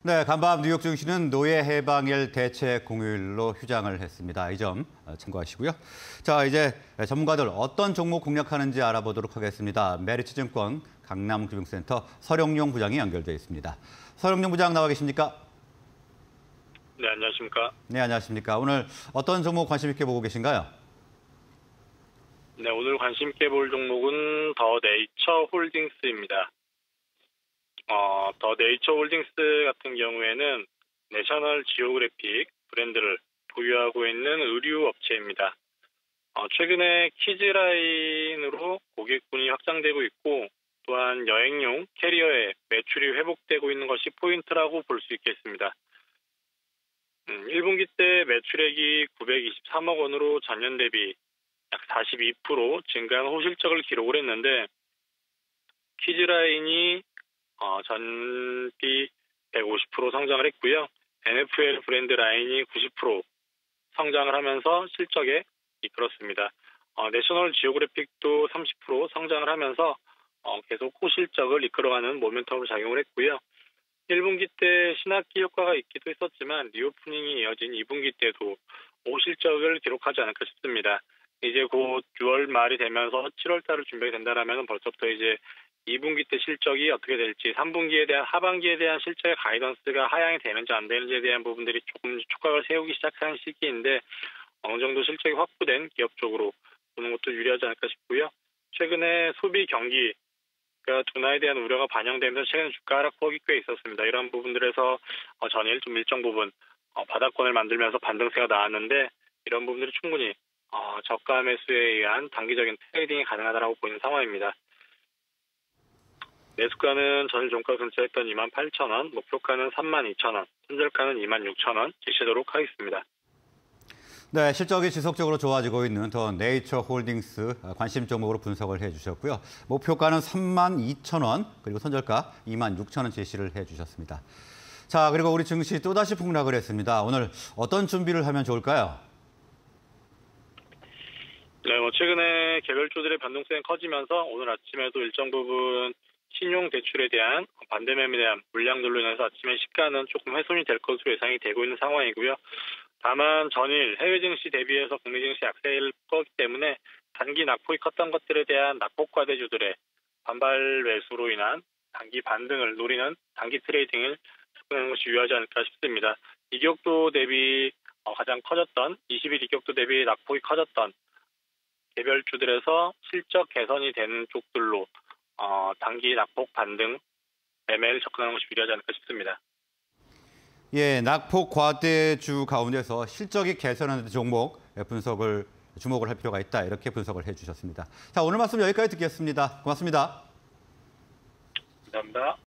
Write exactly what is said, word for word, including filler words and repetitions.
네, 간밤 뉴욕 증시는 노예 해방일 대체 공휴일로 휴장을 했습니다. 이 점 참고하시고요. 자, 이제 전문가들 어떤 종목 공략하는지 알아보도록 하겠습니다. 메리츠증권 강남금융센터 서령용 부장이 연결돼 있습니다. 서령용 부장 나와 계십니까? 네, 안녕하십니까? 네, 안녕하십니까? 오늘 어떤 종목 관심 있게 보고 계신가요? 네, 오늘 관심 있게 볼 종목은 더 네이처 홀딩스입니다. 어, 더 네이처 홀딩스 같은 경우에는 내셔널 지오그래픽 브랜드를 보유하고 있는 의류 업체입니다. 어, 최근에 키즈라인으로 고객군이 확장되고 있고 또한 여행용 캐리어의 매출이 회복되고 있는 것이 포인트라고 볼 수 있겠습니다. 음, 일 분기 때 매출액이 구백이십삼억 원으로 전년 대비 약 사십이 퍼센트 증가한 호실적을 기록을 했는데 키즈라인이 어, 전비 백오십 퍼센트 성장을 했고요. 엔에프엘 브랜드 라인이 구십 퍼센트 성장을 하면서 실적에 이끌었습니다. 어, 내셔널 지오그래픽도 삼십 퍼센트 성장을 하면서 어, 계속 호실적을 이끌어가는 모멘텀으로 작용을 했고요. 일 분기 때 신학기 효과가 있기도 했었지만 리오프닝이 이어진 이 분기 때도 호실적을 기록하지 않을까 싶습니다. 이제 곧 유월 말이 되면서 칠월 달을 준비가 된다라면 벌써부터 이제 이 분기 때 실적이 어떻게 될지, 삼 분기에 대한 하반기에 대한 실적의 가이던스가 하향이 되는지 안 되는지에 대한 부분들이 조금 촉각을 세우기 시작하는 시기인데 어느 정도 실적이 확보된 기업 쪽으로 보는 것도 유리하지 않을까 싶고요. 최근에 소비 경기 둔화에 대한 우려가 반영되면서 최근 주가 하락폭이 꽤 있었습니다. 이런 부분들에서 전일 좀 일정 부분 바닥권을 만들면서 반등세가 나왔는데 이런 부분들이 충분히 저가 매수에 의한 단기적인 트레이딩이 가능하다고 보이는 상황입니다. 매수가는 전일 종가 근처했던 이만 팔천 원, 목표가는 삼만 이천 원, 손절가는 이만 육천 원 제시하도록 하겠습니다. 네, 실적이 지속적으로 좋아지고 있는 더 네이처 홀딩스 관심 종목으로 분석을 해주셨고요. 목표가는 삼만 이천 원, 그리고 손절가 이만 육천 원 제시를 해주셨습니다. 자, 그리고 우리 증시 또다시 폭락을 했습니다. 오늘 어떤 준비를 하면 좋을까요? 네, 뭐 최근에 개별주들의 변동성이 커지면서 오늘 아침에도 일정 부분 신용 대출에 대한 반대 매매에 대한 물량들로 인해서 아침에 시가는 조금 훼손이 될 것으로 예상이 되고 있는 상황이고요. 다만 전일 해외 증시 대비해서 국내 증시 약세일 거기 때문에 단기 낙폭이 컸던 것들에 대한 낙폭 과대주들의 반발 매수로 인한 단기 반등을 노리는 단기 트레이딩을 접근하는 것이 유효하지 않을까 싶습니다. 이격도 대비 가장 커졌던 이십 일 이격도 대비 낙폭이 커졌던 개별주들에서 실적 개선이 되는 쪽들로 어, 단기 낙폭 반등 매매를 접근하는 것이 유리하지 않을까 싶습니다. 예, 낙폭 과대주 가운데서 실적이 개선하는 종목 분석을 주목을 할 필요가 있다. 이렇게 분석을 해주셨습니다. 자, 오늘 말씀 여기까지 듣겠습니다. 고맙습니다. 감사합니다.